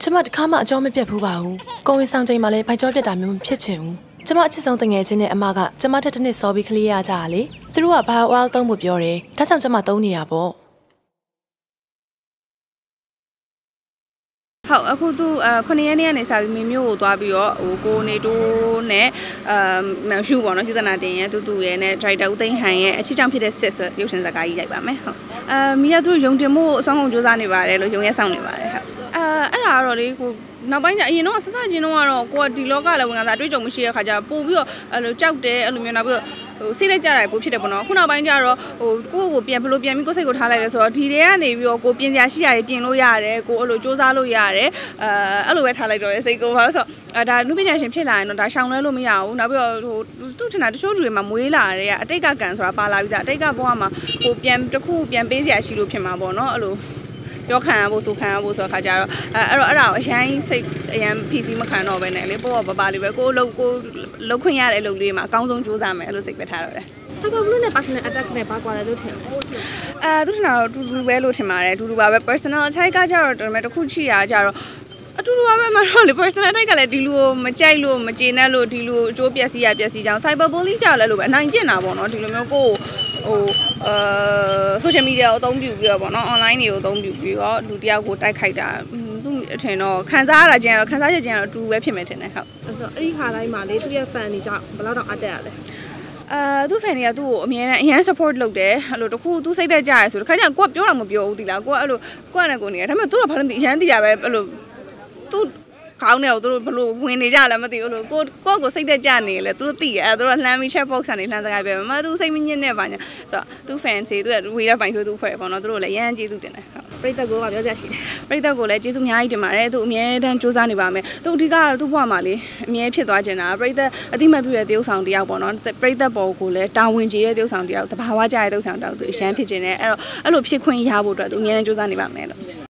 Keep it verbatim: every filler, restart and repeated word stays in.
ကျမတခါမှအကြောင်းမပြတ်ဘူးပါဘူးကိုဝင်ဆောင်ချိန်မှာလည်းဖိုက်ကြောပြတ်တာမျိုးမဖြစ်ချင်ဘူးကျမအချစ်ဆုံးတငယ်ချင်းနဲ့အမကကျမထက်တစ်နှစ်စောပြီးကလေးရကြတာလေသူတို့ကဘာဝါသုံးဖို့ပြောတယ်ဒါကြောင့်ကျမသုံးနေတာပေါ့ဟုတ်အခုသူခုနှစ်ရက်နေ့ကနေစပြီးမိမျိုးကိုသွားပြီးတော့ဟိုကိုနေတိုးနဲ့အာရှူပေါ့နော်ယူသနာတင်ရဲ့တူတူရဲ့နဲ့ဒရိုက်တာဦးသိန်းဟန်ရဲ့အချစ်ကြောင့်ဖြစ်တဲ့စစ်ဆိုရုပ်ရှင်ဇာတ်ကားကြီးရိုက်ပါမယ်ဟုတ်အာမိကသူယုံတင်မှုအဆောင်ကုန်စူးစမ်းနေပါတယ်လို့ယုံရဲဆောင်နေပါတယ်ဟုတ်အာအဲ့ဒါကတော့လေကိုနောက်ပိုင်းကျအရင်တော့စစချင်းတော့ကတော့ကိုကဒီလောကလည်းဝင်ကစားအတွေ့အကြုံမရှိတဲ့ခါကျပို့ပြီးတော့အဲ့လိုကြောက်တယ်အဲ့လိုမျိုးနောက်ပြီးတော့ဟိုစိတ်လက်ကြတာပို့ဖြစ်တယ်ပေါ့နော်ခုနောက်ပိုင်းကျတော့ဟိုကိုကိုပြန်ဘလို့ပြန်ပြီးကိုစိတ်ကိုထားလိုက်လဲဆိုတော့ဒီတွေကနေပြီးတော့ကိုပြင်စရာရှိရတယ်ပြင်လို့ရတယ်ကိုအဲ့လိုစူးစမ်းလို့ရတယ်အဲအဲ့လိုပဲထားလိုက်တော့စိတ်ကိုပါဆိုတော့ဒါနုပညာရှင်ဖြစ်လာရင်တော့ဒါရှောင်လဲလို့မရဘူးနောက်ပြီးတော့ဟိုသူ့ထင်တာတချို့လူတွေမှာမွေးလာတဲ့ကအတိတ်ကကံဆိုတာပါလာပြီးသားအတိတ်ကဘဝမှာကိုပြန်တစ်ခုပြန်ပေးစရာရှိလို့ဖြစ်မှာပေါ့နော်အဲ့လိုပြောခံရဖို့ဆိုခံရဖို့ဆိုတော့ခါကြတော့အဲအဲ့တော့အဲ့ဒါကိုအရန်စိတ်အရန်ဖီစီမခံတော့ပဲနဲ့လေပေါ့ပေါ့ပါပါလေးပဲကိုလှုပ်ကိုလှုပ်ခွင့်ရတဲ့အလုပ်လေးမှာအကောင်းဆုံးစူးစမ်းမယ်အဲ့လိုစိတ်ပဲထားတော့တယ်ဆာဘဘလူးနဲ့ personal attack နဲ့ပါကွာတယ်လို့ထင်တယ်အဲသူထင်တာတော့တူတူပဲလို့ထင်ပါတယ်တူတူပါပဲ personal attack ကကြတော့တော်တော်တစ်ခုချိတာကြတော့အတူတူပါပဲမှာတော့လေ personal attack ကလည်းဒီလူကိုမကြိုက်လို့မကျေနပ်လို့ဒီလူကိုအကျိုးပျက်စီးရပျက်စီးကြောင်း cyber bully ကြလည်းလို့ပဲအနိုင်ကျင့်တာပေါ့နော်ဒီလိုမျိုးကိုဟိုအာ social media ကိုအသုံးပြုပြီးတော့ပေါ့နော် online တွေကိုအသုံးပြုပြီးတော့လူတယောက်ကိုတိုက်ခိုက်တာသူအထင်တော့ခံစားရတာကျန်တော့ခံစားချက်ကျန်တော့အတူပဲဖြစ်မယ်ထင်တယ်ဟုတ်အဲ့တော့အဲ့ဒီခါတိုင်းမှာလေသူရဲ့ fan တွေကြောင့်ဘယ်လောက်တော့အတက်ရလဲအာသူ့ fan တွေကသူ့ကိုအမြဲတမ်းအရန် support လုပ်တယ်အဲ့လိုတခုသူစိတ်သက်ကြရဲဆိုတခါကျရင်ကိုကပြောတာမပြောဘူးဒီလားကိုကအဲ့လိုကိုကလည်းကိုနေတယ်ဒါပေမဲ့သူတို့ဘာလို့မသိအရန်သိတာပဲအဲ့လိုသူခေါင်းနဲ့ကိုသူတို့ဘလို့ဝင်နေကြလားမသိဘူးလို့ကိုကိုကိုစိတ်သက်ကြနေလေသူတို့သိရအဲသူတို့လှမ်းပြီး chat box ကနေလှမ်းစကားပြောမှာသူစိတ်မညစ်နဲ့ပါညာဆိုတော့သူ fan တွေသူဝေးတဲ့ပိုင်ဖြိုးသူဖွဲ့ပေါ့နော်သူတို့လည်းရမ်းကျေးဇူးတင်တယ်ပရိသတ်ကိုပြောကြရှိတယ်ပရိသတ်ကိုလည်းကျေးဇူးအများကြီးတင်ပါတယ်သူအမြဲတမ်းစူးစမ်းနေပါမယ်သူအဓိကတော့သူ့ဘဝမှာလေအမြဲဖြစ်သွားခြင်းတာပရိသတ်အတိမတ်ပြည့်တဲ့တရုပ်ဆောင်တယောက်ပေါ့နော်ပရိသတ်ပေါ်ကိုလည်းတာဝန်ကြီးတဲ့တရုပ်ဆောင်တယောက်တဘာဝကြတဲ့တရုပ်ဆောင်တယောက်သူအရန်ဖြစ်ခြင်းနဲ့အဲ့တော့အဲ့လိုဖြစ်ခွင့်ရဖို့အတွက်သူအမြဲတမ်းစူးစမ်းနေပါမယ်လို့